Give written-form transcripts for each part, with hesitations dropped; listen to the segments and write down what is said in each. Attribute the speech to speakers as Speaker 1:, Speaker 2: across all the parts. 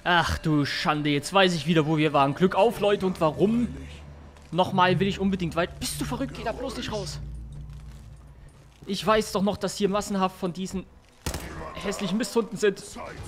Speaker 1: Ach du Schande, jetzt weiß ich wieder, wo wir waren. Glück auf, Leute, und warum? Nochmal will ich unbedingt weit. Bist du verrückt? Geh da bloß nicht raus. Ich weiß doch noch, dass hier massenhaft von diesen hässlichen Misthunden sind.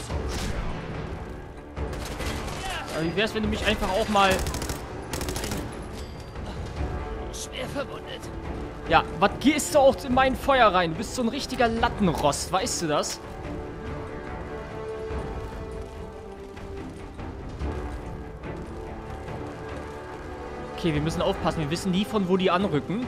Speaker 1: Aber wie wär's, wenn du mich einfach auch mal...
Speaker 2: Schwer verwundet.
Speaker 1: Ja, was gehst du auch in mein Feuer rein? Du bist so ein richtiger Lattenrost, weißt du das? Okay, wir müssen aufpassen. Wir wissen nie, von wo die anrücken.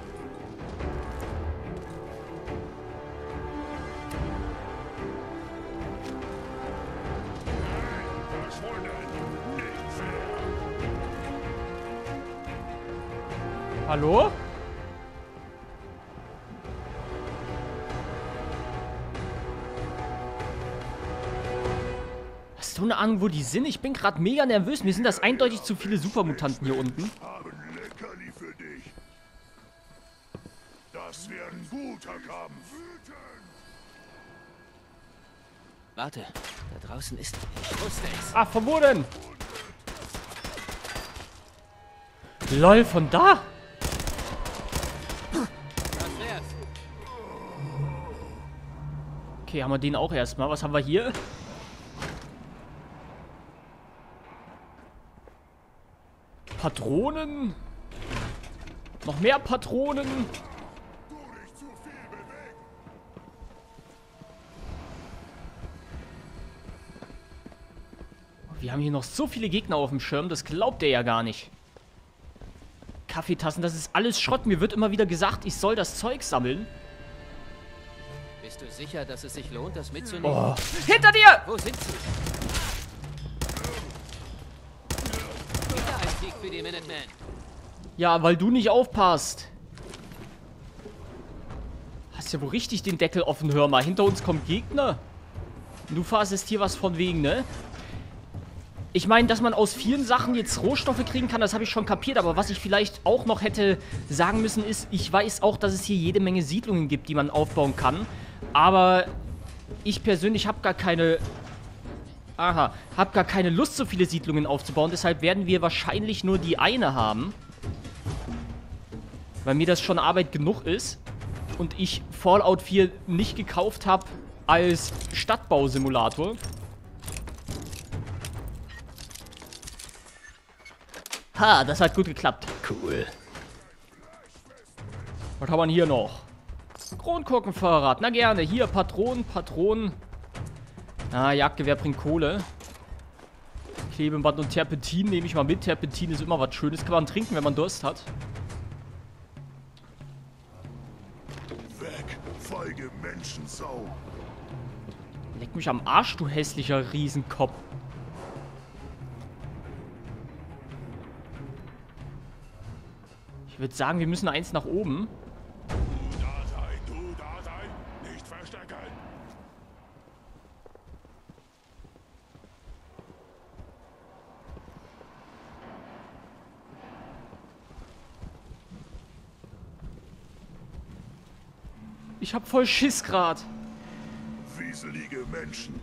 Speaker 1: Hallo? Hast du eine Ahnung, wo die sind? Ich bin gerade mega nervös. Mir sind das eindeutig zu viele Supermutanten hier unten.
Speaker 3: Haben Leckerli für dich. Das wird ein guter Kampf.
Speaker 2: Warte, da draußen ist... Ich wusste es.
Speaker 1: Ah, von wo denn? LOL, von da?
Speaker 2: Was wär's?
Speaker 1: Okay, haben wir den auch erstmal. Was haben wir hier? Patronen? Noch mehr Patronen? Wir haben hier noch so viele Gegner auf dem Schirm, das glaubt er ja gar nicht. Kaffeetassen, das ist alles Schrott. Mir wird immer wieder gesagt, ich soll das Zeug sammeln.
Speaker 2: Bist du sicher, dass es sich lohnt, das mitzunehmen?
Speaker 1: Oh. Hinter dir!
Speaker 2: Wo sind sie? Wieder ein Sieg für die Minutemen.
Speaker 1: Ja, weil du nicht aufpasst. Hast ja wohl richtig den Deckel offen, hör mal. Hinter uns kommt Gegner. Und du fasst hier was von wegen, ne? Ich meine, dass man aus vielen Sachen jetzt Rohstoffe kriegen kann, das habe ich schon kapiert. Aber was ich vielleicht auch noch hätte sagen müssen ist, ich weiß auch, dass es hier jede Menge Siedlungen gibt, die man aufbauen kann. Aber ich persönlich habe gar keine... habe gar keine Lust, so viele Siedlungen aufzubauen. Deshalb werden wir wahrscheinlich nur die eine haben. Weil mir das schon Arbeit genug ist. Und ich Fallout 4 nicht gekauft habe als Stadtbausimulator. Ha, das hat gut geklappt. Cool. Was haben wir hier noch? Kronkorkenfahrrad. Na gerne. Hier, Patronen. Ah, Jagdgewehr bringt Kohle. Klebeband und Terpentin nehme ich mal mit. Terpentin ist immer was Schönes. Kann man trinken, wenn man Durst hat.
Speaker 3: Weg, feige Menschensau.
Speaker 1: Leck mich am Arsch, du hässlicher Riesenkopf. Ich würde sagen, wir müssen eins nach oben.
Speaker 3: Du da sein, nicht verstecken.
Speaker 1: Ich hab voll Schiss grad.
Speaker 3: Wieselige Menschen.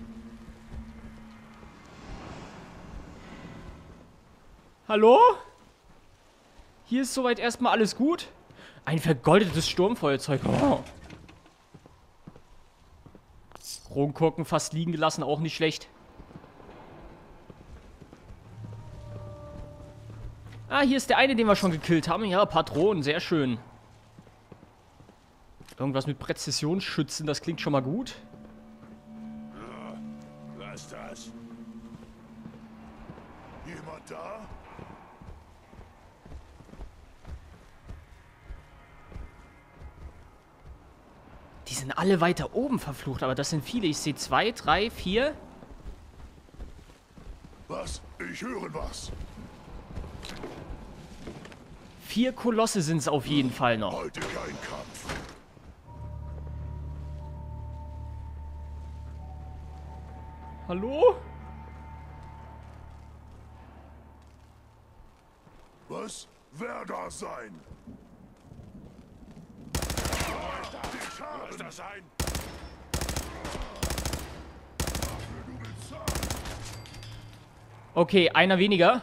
Speaker 1: Hallo? Hier ist soweit erstmal alles gut. Ein vergoldetes Sturmfeuerzeug. Oh. Kronkorken fast liegen gelassen, auch nicht schlecht. Ah, hier ist der eine, den wir schon gekillt haben. Ja, Patronen, sehr schön. Irgendwas mit Präzisionsschützen, das klingt schon mal gut.
Speaker 3: Was das? Jemand da?
Speaker 1: Die sind alle weiter oben verflucht, aber das sind viele. Ich sehe 2, 3, 4.
Speaker 3: Was? Ich höre was.
Speaker 1: 4 Kolosse sind es auf jeden Fall noch.
Speaker 3: Heute kein Kampf.
Speaker 1: Hallo?
Speaker 3: Was? Wer da sein? Lass das sein. Dafür du bezahlst.
Speaker 1: Okay, einer weniger.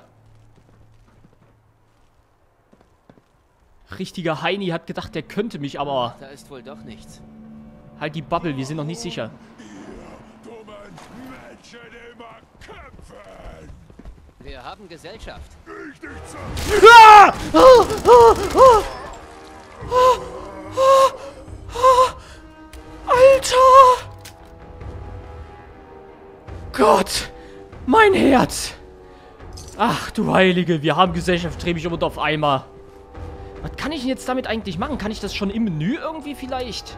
Speaker 1: Richtiger Heini hat gedacht, der könnte mich, aber...
Speaker 2: Da ist wohl doch nichts.
Speaker 1: Halt die Bubble, wir sind noch nicht sicher.
Speaker 3: Dummen Menschen immer kämpfen.
Speaker 2: Wir haben Gesellschaft.
Speaker 3: Ich nicht so.
Speaker 1: Ah! Alter! Gott! Mein Herz! Ach du Heilige, wir haben Gesellschaft, dreh mich um und auf einmal. Was kann ich denn jetzt damit eigentlich machen? Kann ich das schon im Menü irgendwie vielleicht?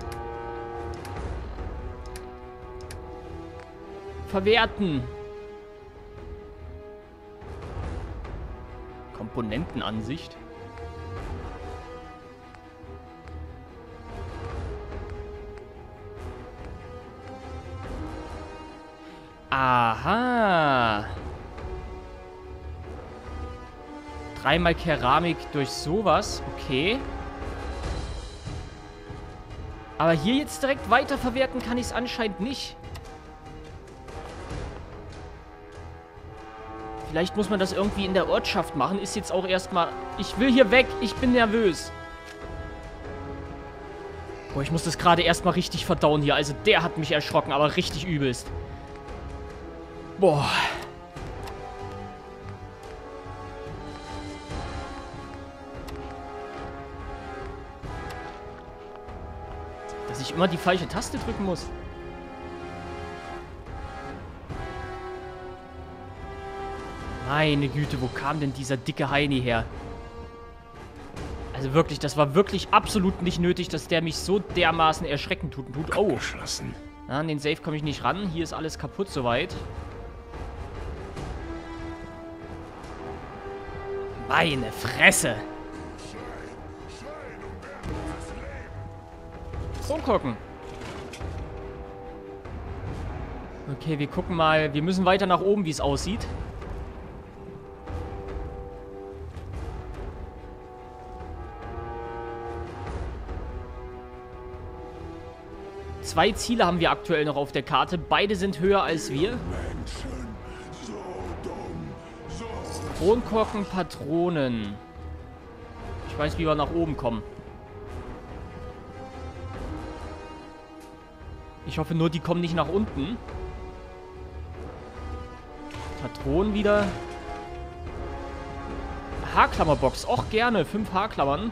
Speaker 1: Verwerten. Komponentenansicht. Aha. 3-mal Keramik durch sowas. Okay. Aber hier jetzt direkt weiterverwerten kann ich es anscheinend nicht. Vielleicht muss man das irgendwie in der Ortschaft machen. Ist jetzt auch erstmal... Ich will hier weg. Ich bin nervös. Boah, ich muss das gerade erstmal richtig verdauen hier. Also der hat mich erschrocken, aber richtig übelst. Boah. Dass ich immer die falsche Taste drücken muss. Meine Güte, wo kam denn dieser dicke Heini her? Also wirklich, das war wirklich absolut nicht nötig, dass der mich so dermaßen erschrecken tut. Oh.
Speaker 3: Geschlossen.
Speaker 1: Ja, an den Safe komme ich nicht ran. Hier ist alles kaputt soweit. Meine Fresse. Rumgucken. Okay, wir gucken mal. Wir müssen weiter nach oben, wie es aussieht. Zwei Ziele haben wir aktuell noch auf der Karte. Beide sind höher als wir.
Speaker 3: Menschen, so dumm, so...
Speaker 1: Kronkorken, Patronen. Ich weiß, wie wir nach oben kommen. Ich hoffe nur, die kommen nicht nach unten. Patronen wieder. Haarklammerbox. Auch gerne. 5 Haarklammern.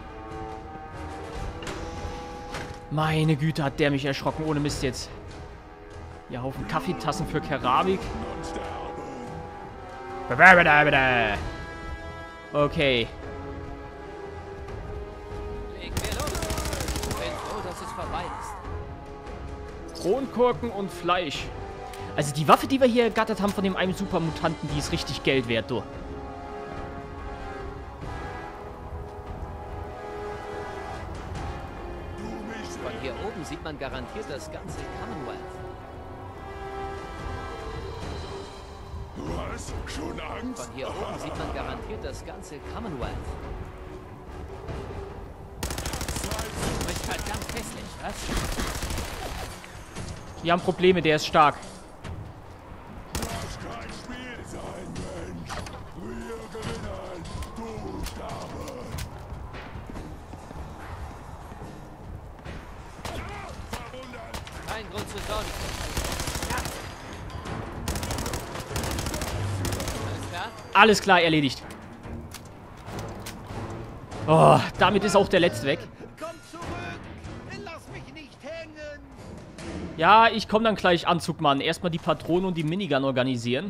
Speaker 1: Meine Güte, hat der mich erschrocken. Ohne Mist jetzt. Ja, Haufen Kaffeetassen für Keramik. Okay.
Speaker 2: Legen wir los. Bin froh, dass es vorbei ist.
Speaker 1: Kronkorken und Fleisch. Also die Waffe, die wir hier ergattert haben von dem einen Supermutanten, die ist richtig Geld wert, du.
Speaker 2: Von hier oben sieht man garantiert das ganze Commonwealth.
Speaker 3: Was? Schon Angst?
Speaker 2: Von hier oben sieht man garantiert das ganze Commonwealth. Du bist verdammt hässlich, was?
Speaker 1: Wir haben Probleme, der ist stark.
Speaker 3: Lass kein Spiel sein, Mensch. Wir gewinnen. Buchstabe. Verwundert.
Speaker 2: Kein Grund zur Sorge. Alles klar?
Speaker 1: Alles klar, erledigt. Oh, damit ist auch der letzte weg.
Speaker 4: Komm zurück! Lass mich nicht hängen!
Speaker 1: Ja, ich komme dann gleich, Anzugmann. Erstmal die Patronen und die Minigun organisieren.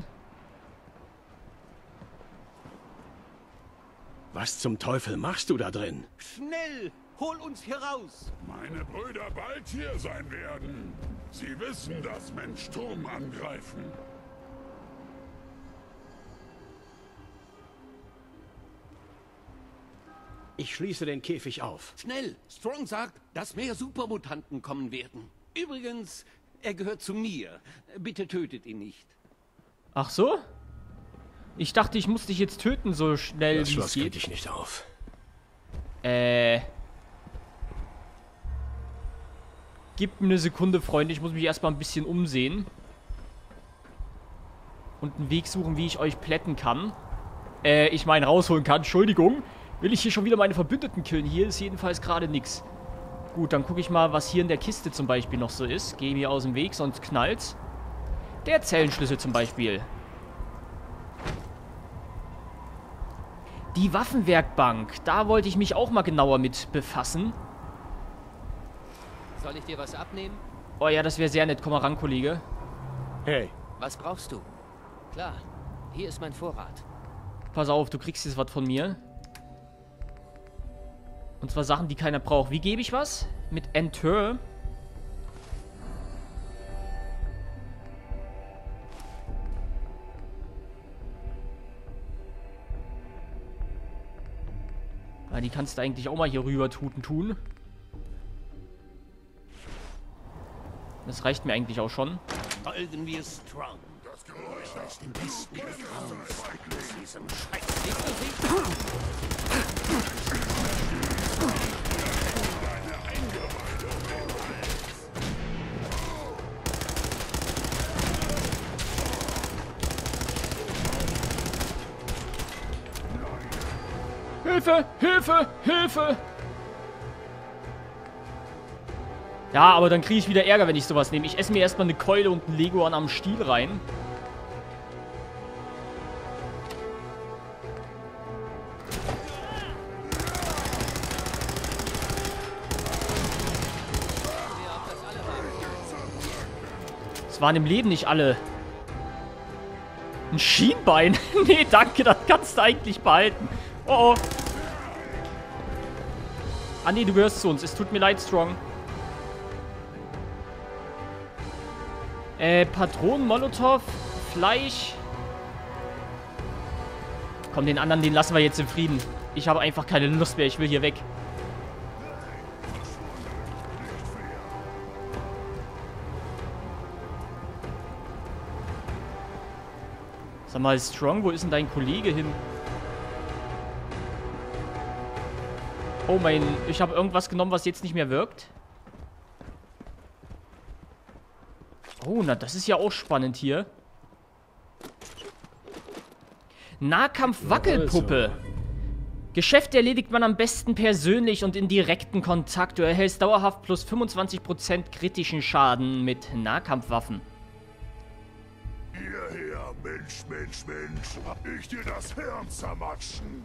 Speaker 5: Was zum Teufel machst du da drin?
Speaker 4: Schnell! Hol uns hier raus!
Speaker 3: Meine Brüder bald hier sein werden. Sie wissen, dass Mensch Turm angreifen.
Speaker 5: Ich schließe den Käfig auf.
Speaker 4: Schnell! Strong sagt, dass mehr Supermutanten kommen werden. Übrigens, er gehört zu mir. Bitte tötet ihn nicht.
Speaker 1: Ach so? Ich dachte, ich muss dich jetzt töten, so schnell
Speaker 5: Das
Speaker 1: wie es
Speaker 5: Schloss krieg
Speaker 1: geht.
Speaker 5: ich nicht auf.
Speaker 1: Gib mir eine Sekunde, Freunde. Ich muss mich erstmal ein bisschen umsehen. und einen Weg suchen, wie ich euch plätten kann. Ich meine, rausholen kann. Entschuldigung. Will ich hier schon wieder meine Verbündeten killen? Hier ist jedenfalls gerade nichts. Gut, dann gucke ich mal, was hier in der Kiste zum Beispiel noch so ist. Gehe mir aus dem Weg, sonst knallt's. Der Zellenschlüssel zum Beispiel. Die Waffenwerkbank. Da wollte ich mich auch mal genauer mit befassen.
Speaker 2: Soll ich dir was abnehmen?
Speaker 1: Oh ja, das wäre sehr nett. Komm mal ran, Kollege.
Speaker 5: Hey,
Speaker 2: Was brauchst du? Klar, hier ist mein Vorrat.
Speaker 1: Pass auf, du kriegst jetzt was von mir. Und zwar Sachen, die keiner braucht. Wie gebe ich was? Mit Enter. Ah, die kannst du eigentlich auch mal hier rüber tun. Das reicht mir eigentlich auch schon.
Speaker 4: Folgen wir Strong.
Speaker 3: Das Geräusch
Speaker 4: Aus dem Westen des Raums. Aus diesem Schreck.
Speaker 1: Hilfe! Hilfe! Hilfe! Ja, aber dann kriege ich wieder Ärger, wenn ich sowas nehme. Ich esse mir erstmal eine Keule und einen Leguan am Stiel rein. Das waren im Leben nicht alle. Ein Schienbein? Nee, danke, das kannst du eigentlich behalten. Oh, oh. Ah, nee, du gehörst zu uns. Es tut mir leid, Strong. Patronen, Molotow, Fleisch. Komm, den anderen, den lassen wir jetzt in Frieden. Ich habe einfach keine Lust mehr. Ich will hier weg. Sag mal, Strong, wo ist denn dein Kollege hin? Oh mein, ich habe irgendwas genommen, was jetzt nicht mehr wirkt. Oh, na, das ist ja auch spannend hier. Nahkampf-Wackelpuppe. Geschäft erledigt man am besten persönlich und in direkten Kontakt. Du erhältst dauerhaft plus 25% kritischen Schaden mit Nahkampfwaffen.
Speaker 3: Hierher, Mensch, Mensch, Mensch. Ich dir das Hirn zermatschen.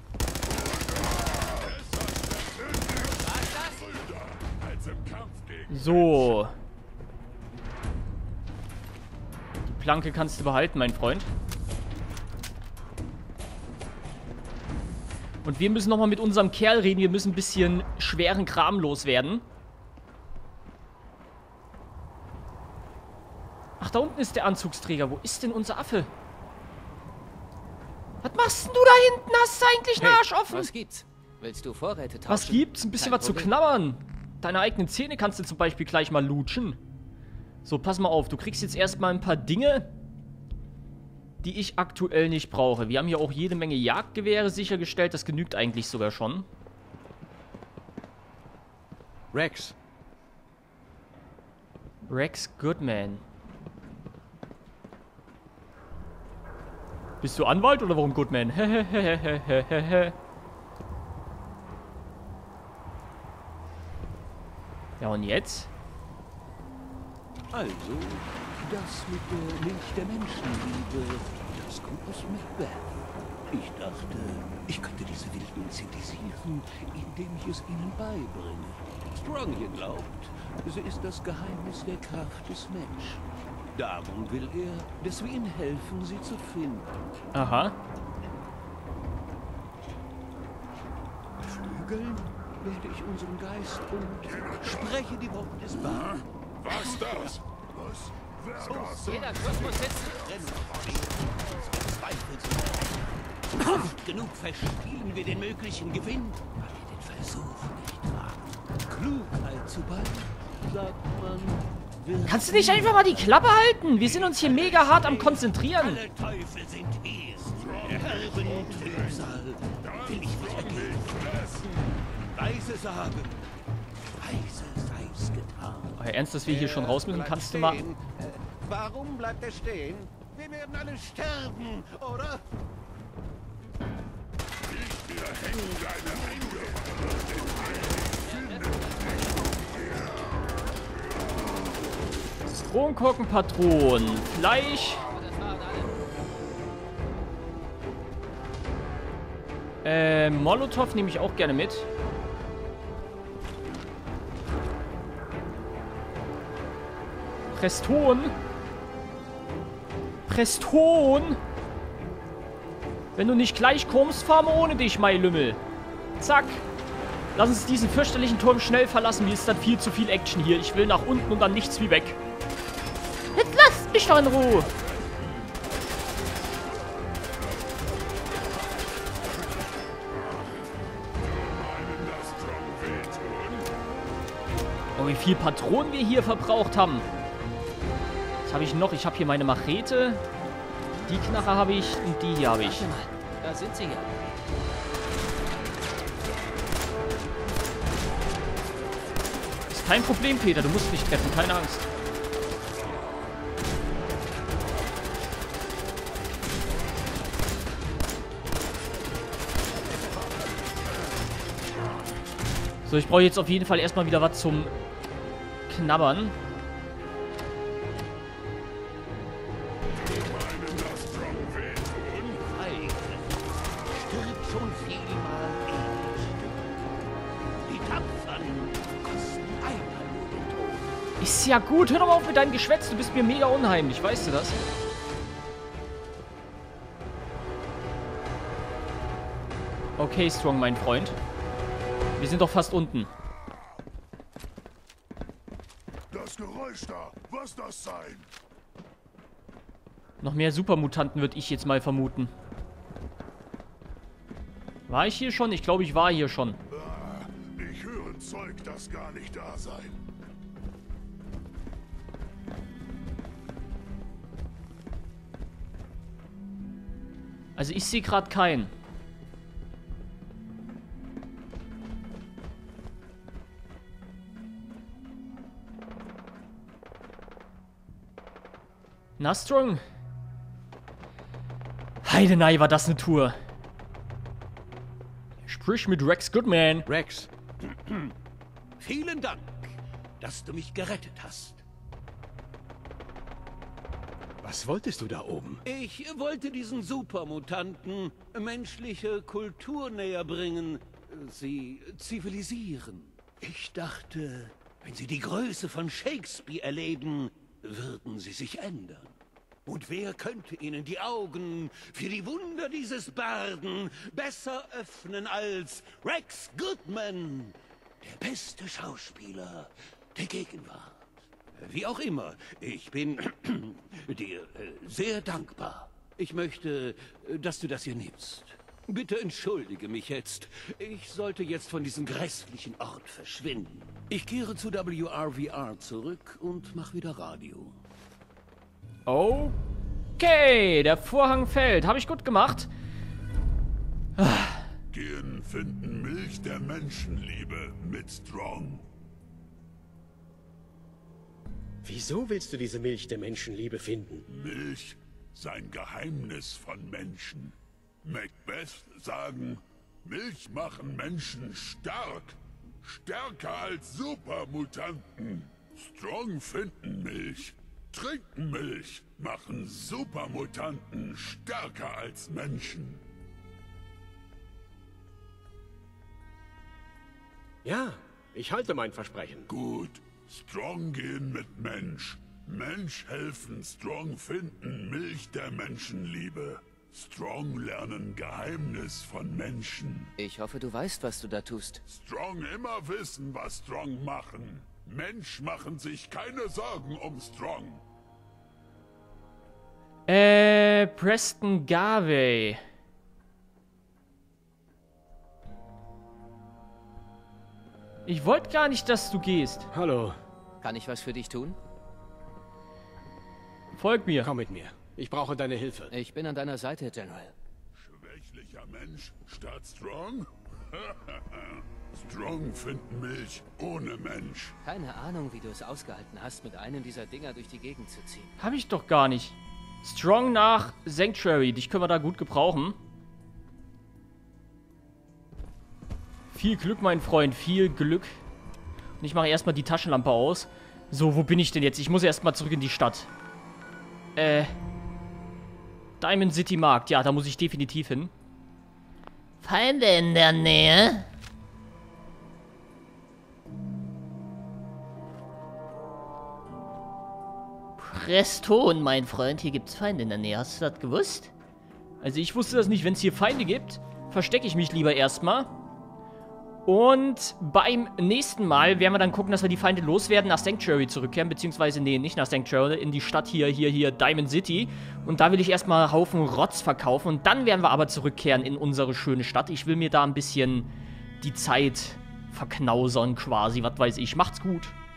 Speaker 3: Als im Kampf gegen
Speaker 1: So. Die Planke kannst du behalten, mein Freund. Und wir müssen nochmal mit unserem Kerl reden. Wir müssen ein bisschen schweren Kram loswerden. Ach, da unten ist der Anzugsträger. Wo ist denn unser Affe? Was machst denn du da hinten? Hast du eigentlich einen Arsch offen?
Speaker 2: Was gibt's? Willst du Vorräte tauschen?
Speaker 1: Was gibt's? Ein bisschen
Speaker 2: Kein
Speaker 1: was zu
Speaker 2: Problem.
Speaker 1: knabbern. Deine eigenen Zähne kannst du zum Beispiel gleich mal lutschen. So, pass mal auf. Du kriegst jetzt erstmal ein paar Dinge, die ich aktuell nicht brauche. Wir haben hier auch jede Menge Jagdgewehre sichergestellt. Das genügt eigentlich sogar schon.
Speaker 5: Rex.
Speaker 1: Rex Goodman. Bist du Anwalt oder warum Goodman? Ja, und jetzt?
Speaker 4: Also, das mit der Milch der Menschenliebe, das kommt aus Macbeth. Ich dachte, ich könnte diese Wilden synthesieren, indem ich es ihnen beibringe. Strong hier glaubt, sie ist das Geheimnis der Kraft des Menschen. Darum will er, dass wir ihnen helfen, sie zu finden.
Speaker 1: Aha.
Speaker 4: Flügeln werde ich unseren Geist und spreche die Worte des Barden.
Speaker 3: Was das? Was? Wer das?
Speaker 2: Jeder Schuss muss sitzen.
Speaker 4: Oft genug verspielen wir den möglichen Gewinn, weil wir den Versuch nicht wagen. Klugheit zu ballen, sagt man, wird
Speaker 1: Kannst du nicht einfach mal die Klappe halten? Wir sind uns hier mega hart am Konzentrieren.
Speaker 4: alle Teufel sind es. Der herben Trübsal will ich vergeben. Weise sagen, weise sei's getan.
Speaker 1: Oh, Ernst, dass wir hier schon raus müssen, kannst du mal...
Speaker 4: Warum bleibt er stehen? Wir werden alle sterben, oder?
Speaker 3: Wir hängen deine Hände.
Speaker 1: Kronkorkenpatronen, Fleisch.
Speaker 2: Das waren alle.
Speaker 1: Molotow nehme ich auch gerne mit. Preston. Preston. Wenn du nicht gleich kommst, fahren wir ohne dich, mein Lümmel. Zack. Lass uns diesen fürchterlichen Turm schnell verlassen. Mir ist dann viel zu viel Action hier. Ich will nach unten und dann nichts wie weg. Jetzt lasst mich doch in Ruhe. Oh, wie viel Patronen wir hier verbraucht haben. Was habe ich noch? Ich habe hier meine Machete. Die Knarre habe ich und die hier habe ich.
Speaker 2: Warte mal, da sind sie ja.
Speaker 1: Ist kein Problem, Peter. Du musst mich treffen. Keine Angst. So, ich brauche jetzt auf jeden Fall erstmal wieder was zum Knabbern.
Speaker 4: Stirbt schon vielmal Die Tapfern kosten einmal nur den Tod.
Speaker 1: Ist ja gut. Hör doch mal auf mit deinem Geschwätz. Du bist mir mega unheimlich. Weißt du das? Okay, Strong, mein Freund. Wir sind doch fast unten.
Speaker 3: Das Geräusch da, was das sein?
Speaker 1: Noch mehr Supermutanten würde ich jetzt mal vermuten. War ich hier schon? Ich glaube, ich war hier schon.
Speaker 3: Ich höre Zeug, das gar nicht da sein.
Speaker 1: Also ich sehe gerade keinen. Na, Strong? Heidenei, war das eine Tour. Sprich mit Rex Goodman.
Speaker 5: Rex,
Speaker 4: Vielen Dank, dass du mich gerettet hast.
Speaker 5: was wolltest du da oben?
Speaker 4: Ich wollte diesen Supermutanten menschliche Kultur näher bringen, sie zivilisieren. Ich dachte, wenn sie die Größe von Shakespeare erleben, würden sie sich ändern. Und wer könnte ihnen die Augen für die Wunder dieses Barden besser öffnen als Rex Goodman, der beste Schauspieler der Gegenwart? Wie auch immer, ich bin dir sehr dankbar. Ich möchte, dass du das hier nimmst. Bitte entschuldige mich jetzt. Ich sollte jetzt von diesem grässlichen Ort verschwinden. Ich kehre zu WRVR zurück und mach wieder Radio.
Speaker 1: Okay, der Vorhang fällt. Habe ich gut gemacht.
Speaker 3: Gehen finden Milch der Menschenliebe mit Strong.
Speaker 5: Wieso willst du diese Milch der Menschenliebe finden?
Speaker 3: Milch, sein Geheimnis von Menschen. Macbeth sagen, Milch machen Menschen stark. Stärker als Supermutanten. Strong finden Milch. Trinken Milch. Machen Supermutanten stärker als Menschen.
Speaker 5: Ja, ich halte mein Versprechen.
Speaker 3: Gut. Strong gehen mit Mensch. Mensch helfen, Strong finden Milch der Menschenliebe. Strong lernen Geheimnis von Menschen.
Speaker 2: Ich hoffe, du weißt, was du da tust.
Speaker 3: Strong immer wissen, was Strong machen. Mensch machen sich keine Sorgen um Strong.
Speaker 1: Preston Garvey. Ich wollte gar nicht, dass du gehst.
Speaker 5: Hallo,
Speaker 2: Kann ich was für dich tun?
Speaker 1: Folg mir.
Speaker 5: komm mit mir. Ich brauche deine Hilfe.
Speaker 2: Ich bin an deiner Seite, General.
Speaker 3: Schwächlicher Mensch statt Strong? Strong finden Milch ohne Mensch.
Speaker 2: Keine Ahnung, wie du es ausgehalten hast, mit einem dieser Dinger durch die Gegend zu ziehen.
Speaker 1: Hab ich doch gar nicht. Strong nach Sanctuary. Dich können wir da gut gebrauchen. Viel Glück, mein Freund. Viel Glück. Und ich mache erstmal die Taschenlampe aus. So, wo bin ich denn jetzt? Ich muss erstmal zurück in die Stadt. Diamond City Markt. Ja, da muss ich definitiv hin.
Speaker 6: Feinde in der Nähe? Preston, mein Freund, hier gibt's Feinde in der Nähe. Hast du das gewusst?
Speaker 1: Also ich wusste das nicht. Wenn es hier Feinde gibt, verstecke ich mich lieber erstmal. Und beim nächsten Mal werden wir dann gucken, dass wir die Feinde loswerden, nach Sanctuary zurückkehren. Beziehungsweise, nee, nicht nach Sanctuary, in die Stadt hier, Diamond City. Und da will ich erstmal einen Haufen Rotz verkaufen. Und dann werden wir aber zurückkehren in unsere schöne Stadt. Ich will mir da ein bisschen die Zeit verknausern quasi, was weiß ich. Macht's gut.